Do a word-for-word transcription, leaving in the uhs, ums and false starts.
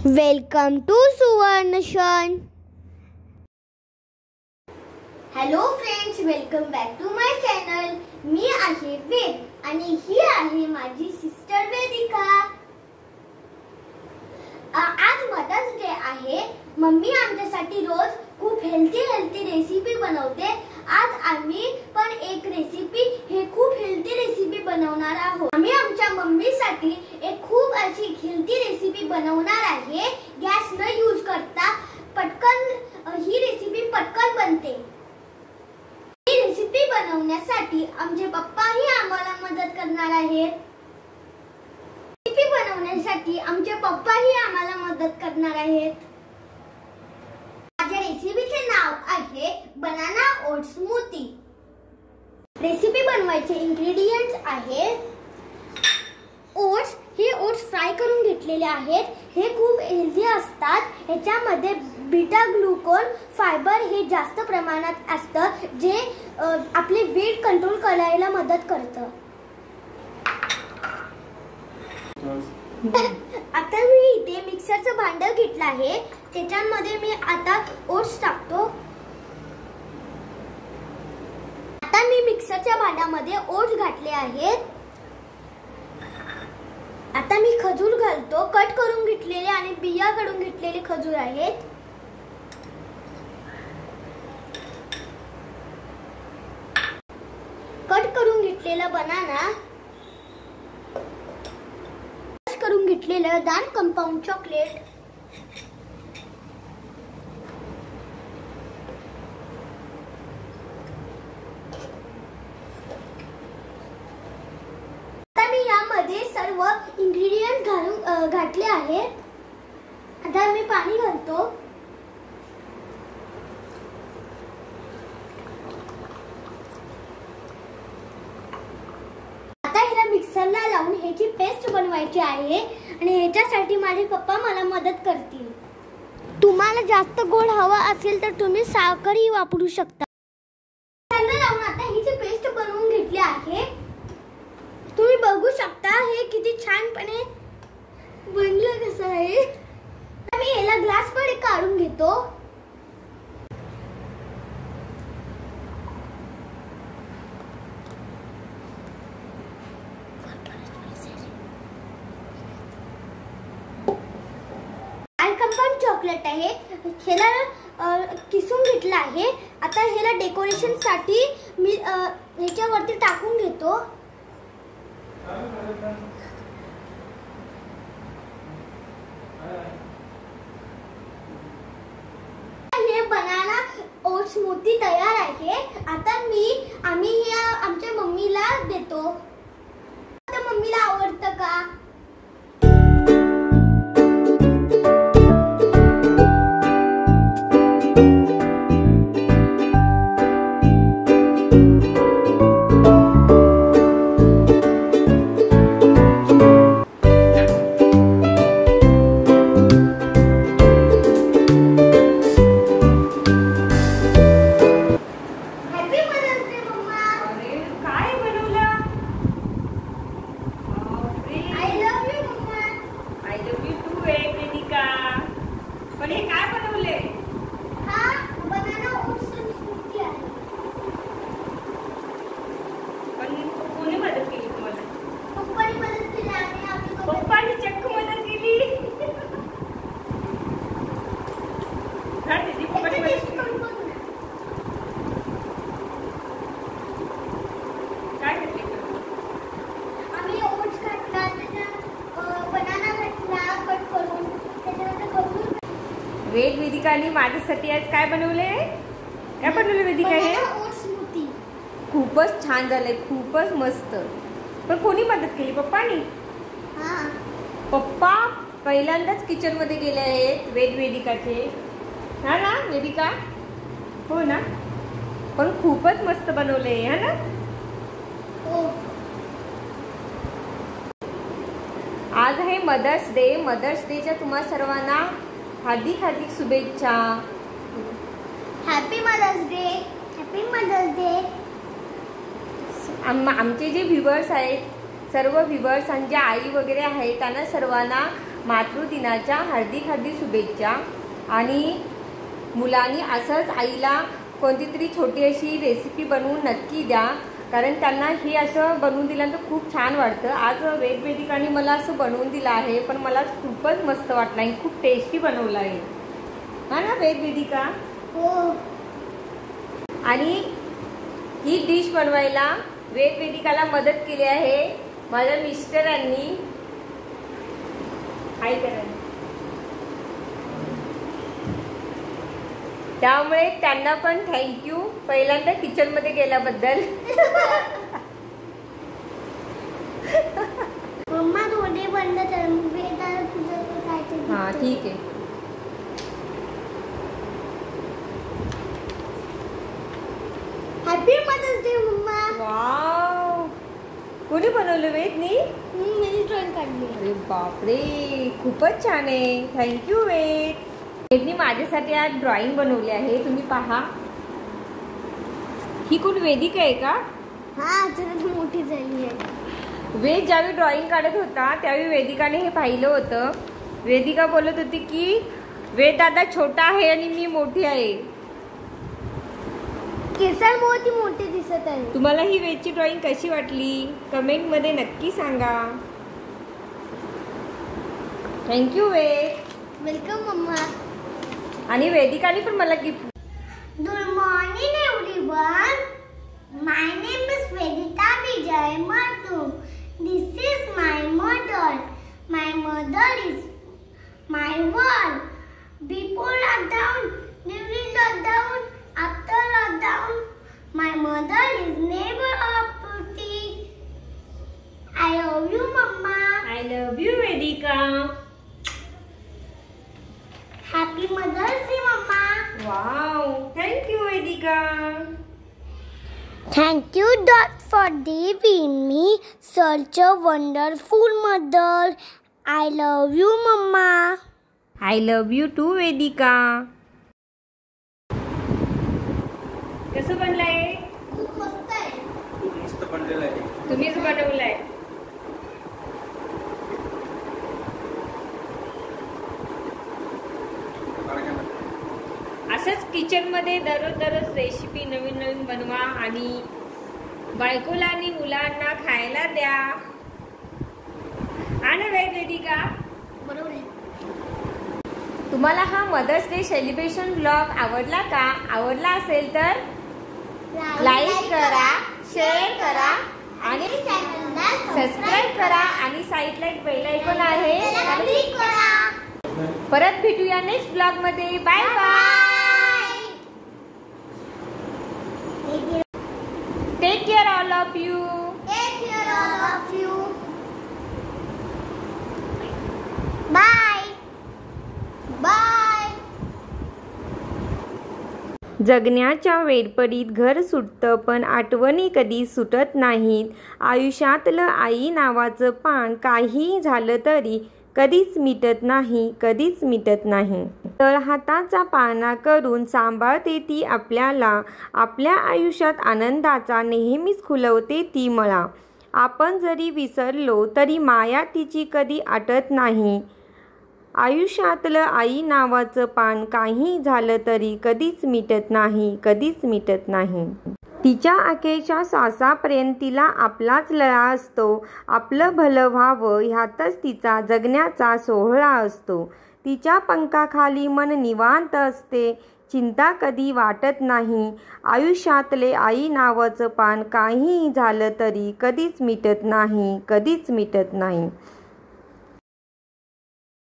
Welcome to Suvarnakshan. Hello friends, welcome back to my channel. मी आहे वेद आणि ही आहे माझी सिस्टर वेदिका. आज मदर्स डे आहे. मम्मी आमच्यासाठी रोज खूप हेल्थी हेल्थी रेसिपी बनवते. आज आम्ही पण एक रेसिपी हे खूप हेल्थी रेसिपी बनवणार आहोत. आम्ही आमच्या मम्मीसाठी एक खूप अशी हेल्थी रेसिपी बनवणार आहे. गॅस न यूज करता पटकन ही रेसिपी पटकन बनते. ही रेसिपी बनवण्यासाठी आमचे पप्पाही आम्हाला मदत करणार आहेत. रेसिपी बनवण्यासाठी आमचे पप्पाही आम्हाला मदत करणार आहेत. माझ्या रेसिपीचे नाव आहे बनाना ओट्स स्मूथी. रेसिपी बनवायचे इंग्रेडिएंट्स आहेत ओट्स. हे ओट्स फ्राय करून घेतलेले आहेत. हे खूप हेल्दी असतात. ह्याच्यामध्ये बीटा ग्लुकोन फायबर हे जास्त प्रमाणात असतं, जे आपले वेट कंट्रोल करायला मदत करतं. आता मी इथे मिक्सरचं भांडं घेतलं आहे. त्याच्यामध्ये मी आता ओट्स टाकतो. आता मी मिक्सरच्या भांड्यामध्ये ओट्स घातले आहेत. आता मी खजूर घालतो. कट करून घेतलेले आणि बिया काढून घेतलेले खजूर आहेत. कट करून घेतलेला बनाना, करून घेतलेलं डार्क कंपाऊंड चॉकलेट, आता मी यामध्ये सर्व इंग्रेडिएंट घालून घातले आहेत. आता मी पाणी घालतो. मिक्सरला लावून ह्याची पेस्ट बनवायची आहे आणि ह्याच्यासाठी माझे पप्पा मला मदत करतील. तुम्हाला जास्त गोड हवा असेल तर तुम्ही साखरही वापरू शकता. मिक्सरला लावून आता ह्याची पेस्ट बनवून घेतली आहे. तुम्ही बघू शकता हे किती छानपणे बनलं कसं आहे. मी याला ग्लास मध्ये काढून घेतो. कंपाऊंड चॉकलेट आहे. ह्याला किसून घेतला आहे. आता ह्याला डेकोरेशन साठी मी ह्याच्यावरती टाकून घेतो. हे बनाना ओट स्मूथी तयार आहे. आता मी आम्ही या आमच्या मम्मीला देतो. आता मम्मीला आवडतं का? वेद वेदिकाने माझ्यासाठी आज काय बनवले? काय बनवले वेदिका? हे खूपच छान झालंय, खूपच मस्त. पण कोणी मदत केली? पप्पानी. पप्पा पहिल्यांदाच किचन मध्ये गेले आहेत वेद वेदिकाचे. हा ना वेदिका? हो ना. पण खूपच मस्त बनवले हा ना. आज आहे मदर्स डे. मदर्स डेच्या तुम्हा सर्वांना हार्दिक हार्दिक शुभेच्छा. Happy mother's day. Happy mother's day. आम आमचे जे व्ह्युअर्स आहेत, सर्व व्ह्युअर्स आणि ज्या आई वगैरे आहेत त्यांना सर्वांना मातृदिनाच्या हार्दिक हार्दिक शुभेच्छा. आणि मुलांनी असंच आईला कोणती तरी छोटी अशी रेसिपी बनवून नक्की द्या, कारण त्यांना हे असं बनवून दिल्यानंतर खूप छान वाटतं. आज वेदवेदिकाने मला असं बनवून दिलं आहे, पण मला खूपच मस्त वाटलं आहे, खूप टेस्टी बनवलं आहे. हा ना वेदवेदिका? हो. आणि ही डिश बनवायला वेदवेदिकाला मदत केली आहे माझ्या मिस्टरांनी. हाय करा. त्यामुळे त्यांना पण थँक्यू पहिल्यांदा किचन मध्ये गेल्याबद्दल. मम्मा थोडे बंद कर, वेदाला तुझं काय ते. हा ठीक आहे. हॅपी मदर्स डे मम्मा. वाव, कोणी बनवलं वेदनी? मी ड्रॉइंग काढली. अरे बापरे, खूपच छान आहे. थँक्यू वेद. वेदनी माझ्यासाठी आज ड्रॉइंग बनवली आहे, तुम्ही पहा. ही कोण वेदिका आहे का? हा, जरा मोठी झाली आहे. वेद ज्यावेळी ड्रॉइंग काढत होता त्यावेळी वेदिकाने हे पाहिलं होतं. वेदिका बोलत होती की वेद दादा छोटा आहे आणि मी मोठी आहे. केसाळ मोठी मोठी दिसत आहे. तुम्हाला ही वेदची ड्रॉइंग कशी वाटली कमेंट मध्ये नक्की सांगा. थँक्यू वेद. वेलकम मम्मा. आणि वेदिकाने पण मला gift. Good morning everyone. My name is Vedika Vijay Mathur. This is my mother. My mother is my world. Before lockdown, during lockdown, after lockdown, my mother is never off duty. I love you, Mama. I love you, Vedika. Happy Mother's Day, Mama. Wow, thank you, Vedika. Thank you, Dad, for giving me such a wonderful mother. I love you, Mama. I love you too, Vedika. कसं बनलंय? खूप मस्त आहे. खूप मस्त बनलेलं आहे. तुम्हीच बनवलंय. असंच किचन मध्ये दररोज दररोज रेसिपी नवीन नवीन बनवा आणि बायकोला आणि मुलांना खायला द्या. आणि वेदिका, बरोबर आहे. तुम्हाला हा मदर्स डे सेलिब्रेशन ब्लॉग आवडला का? आवडला असेल तर लाईक करा, शेअर करा आणि चॅनलला सबस्क्राईब करा. आणि साईडला एक बेल आयकॉन आहे, क्लिक करा. परत भेटूया नेक्स्ट ब्लॉग मध्ये. Bye bye. Take care all of you. Take care all of you. Bye. Bye. जगण्याच्या वेडपडीत घर सुटतं पण आठवणी कधी सुटत नाहीत. आयुष्यातलं आई नावाचं पान काही झालं तरी कधीच मिटत नाही, कधीच मिटत नाही. तर हाताचा पाळणा करून सांभाळते ती आपल्याला. आपल्या आयुष्यात आनंदाचा नेहमीच खुलवते ती मळा. आपण जरी विसरलो तरी माया तिची कधी आटत नाही. आयुष्यातलं आई नावाचं पान काही झालं तरी कधीच मिटत नाही, कधीच मिटत नाही. तिच्या अखेरच्या श्वासापर्यंत तिला आपलाच लळा असतो. आपलं भलं व्हावं ह्यातच तिचा जगण्याचा सोहळा असतो. तिच्या पंखाखाली मन निवांत असते. चिंता कधी वाटत नाही. आयुष्यातले आई नावाचं पान काहीही झालं तरी कधीच मिटत नाही, कधीच मिटत नाही.